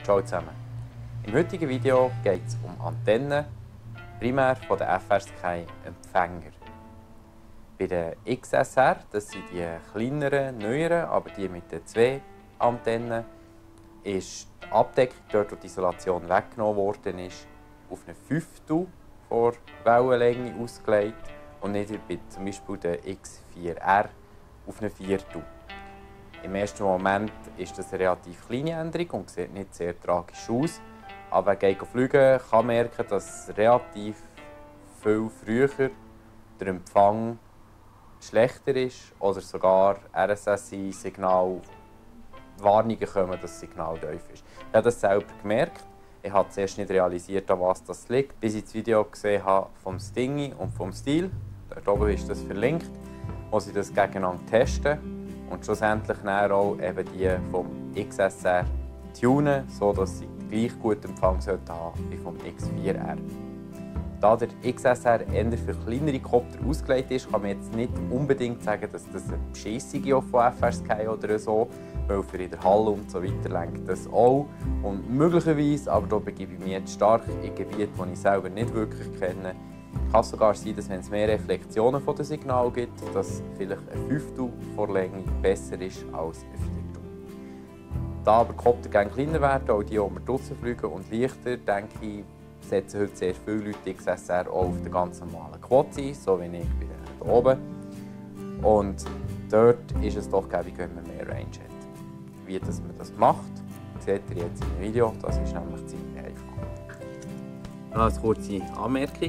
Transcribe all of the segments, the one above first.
Ciao zusammen. Im heutigen Video geht es um Antennen, primär von den FR Sky Empfänger. Bei den XSR, das sind die kleineren, neueren, aber die mit den 2 Antennen, ist die Abdeckung, dort wo die Isolation weggenommen worden ist, auf eine Fünftel der Wellenlänge ausgelegt und nicht wie bei zum Beispiel der X4R auf eine Viertel. Im ersten Moment ist das eine relativ kleine Änderung und sieht nicht sehr tragisch aus. Aber wer fliegen kann merken, dass relativ viel früher der Empfang schlechter ist oder sogar RSSI-Signal Warnungen kommen, dass das Signal tief ist. Ich habe das selber gemerkt. Ich habe zuerst nicht realisiert, an was das liegt, bis ich das Video gesehen habe vom Stingy und vom Steel. Dort oben ist das verlinkt, wo sie das gegeneinander testen und schlussendlich dann auch eben die vom XSR tunen, sodass sie gleich gut Empfang haben wie vom X4R. Da der XSR eher für kleinere Kopter ausgelegt ist, kann man jetzt nicht unbedingt sagen, dass das eine Beschissung von FR Sky oder so, weil für in der Halle und so weiter lenkt das auch. Und möglicherweise, aber da begebe ich mich jetzt stark in Gebiete, die ich selber nicht wirklich kenne, kann es sogar sein, dass wenn es mehr Reflexionen von dem Signal gibt, dass vielleicht ein Fünftel der Länge besser ist als ein Viertel. Da aber die Kopter gerne kleiner werden, auch die, die wir draussen fliegen, und leichter, denke ich, setzen heute sehr viele Leute XSR auch auf den ganz normalen Quads ein, so wie ich bei denen hier oben. Und dort ist es doch gäbig, wenn man mehr Range hat. Wie das man das macht, seht ihr jetzt in dem Video, das ist nämlich ziemlich einfach. Noch eine kurze Anmerkung.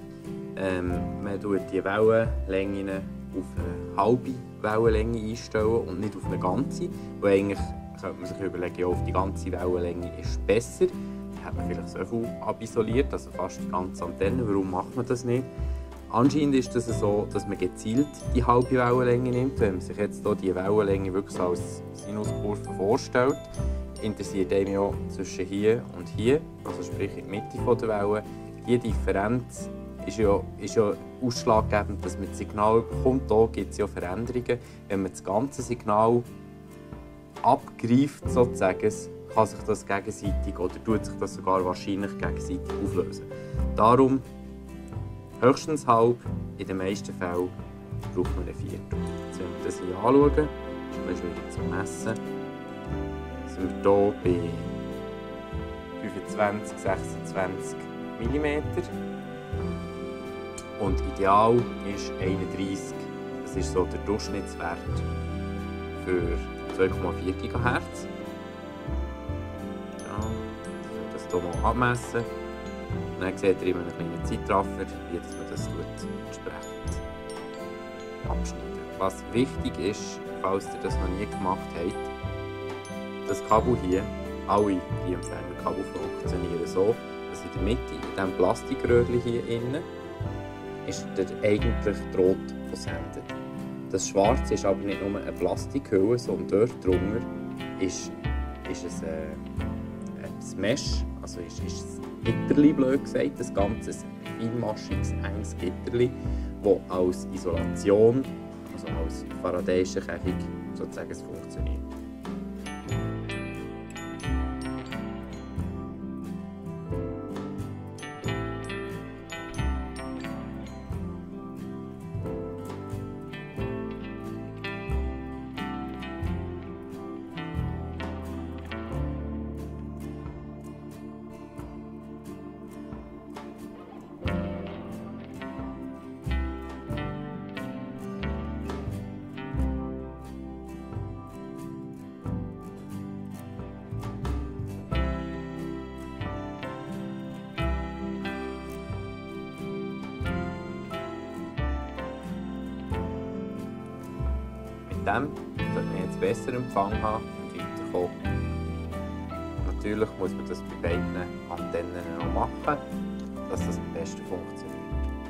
Man tut die Wellenlängen auf eine halbe Wellenlänge einstellen und nicht auf eine ganze. Weil eigentlich könnte man sich überlegen, ja, auf die ganze Wellenlänge ist besser. Dann hat man vielleicht so viel abisoliert, also fast die ganze Antenne. Warum macht man das nicht? Anscheinend ist es das so, dass man gezielt die halbe Wellenlänge nimmt. Wenn man sich jetzt hier die Wellenlänge wirklich als Sinuskurve vorstellt, interessiert einem ja zwischen hier und hier, also sprich in der Mitte der Welle. Diese Differenz ist ja ausschlaggebend, dass man das Signal bekommt. Hier gibt es ja Veränderungen. Wenn man das ganze Signal abgreift, sozusagen, kann sich das gegenseitig oder tut sich das sogar wahrscheinlich gegenseitig auflösen. Darum höchstens halb, in den meisten Fällen braucht man ein Viertel. Jetzt, wenn wir das hier anschauen, ist es schwierig zu messen, sind wir hier bei 25, 26 mm. Und ideal ist 31, das ist so der Durchschnittswert für 2,4 GHz. Ja, das hier mal abmessen. Und dann seht ihr immer einen kleinen Zeitraffer, wie man das entsprechend abschneiden. Was wichtig ist, falls ihr das noch nie gemacht habt, das Kabel hier, alle die Empfängerkabel funktionieren so, dass in der Mitte, in diesem Plastikröhrchen hier innen, ist der eigentlich Draht, der sendet. Das Schwarze ist aber nicht nur eine Plastikhülle, sondern dort drunter ist es ein Mesh, also ist ein Gitterli, blöd gesagt, das ganze feinmaschiges, enges Gitterli, das als Isolation, also als Faradayische Käfig sozusagen funktioniert. Mit dem sollte man jetzt besser Empfang haben und weiterkommen. Natürlich muss man das bei beiden Antennen noch machen, dass das am besten funktioniert.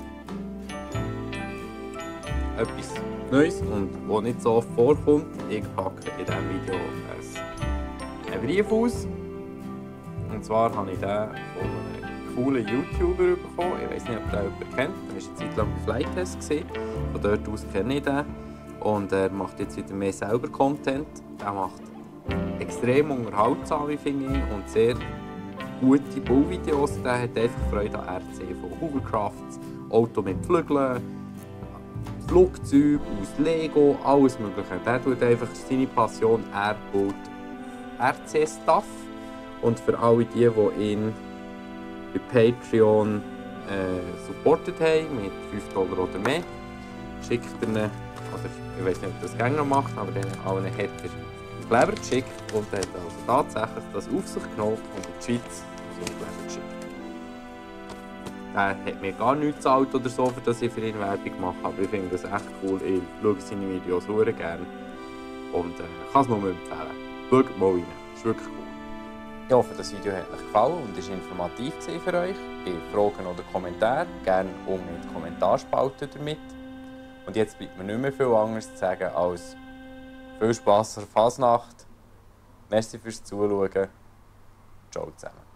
Etwas Neues und was nicht so oft vorkommt, ich packe in diesem Video einen Brief aus. Und zwar habe ich den von einem coolen YouTuber bekommen. Ich weiß nicht, ob der jemand kennt. Er war eine Zeit lang bei Flytest. Von dort aus kenne ich den. Und er macht jetzt wieder mehr selber Content. Er macht extrem unterhaltsam, finde ich, und sehr gute Bauvideos. Der hat einfach Freude an RC von Hovercrafts, Auto mit Flügeln, Flugzeug aus Lego, alles Mögliche. Der tut einfach seine Passion, er baut RC-Stuff. Und für alle die ihn bei Patreon supportet haben, mit 5 Dollar oder mehr, schickt er ihn, oder ich weiß nicht, ob das Gänger macht, aber den allen hat er Kleber geschickt und er hat also tatsächlich das auf sich genommen und in die Schweiz so Kleber geschickt. Er hat mir gar nichts gezahlt oder so, für dass ich für ihn Werbung mache, aber ich finde das echt cool. Ich schaue seine Videos sehr gerne und kann es nur empfehlen. Schaut mal rein, das ist wirklich cool. Ich hoffe, das Video hat euch gefallen und war informativ für euch. Bei Fragen oder Kommentaren gerne unten in die Kommentarspalte damit. Und jetzt bleibt mir nicht mehr viel anderes zu sagen als viel Spass an der Fasnacht. Merci fürs Zuschauen. Ciao zusammen.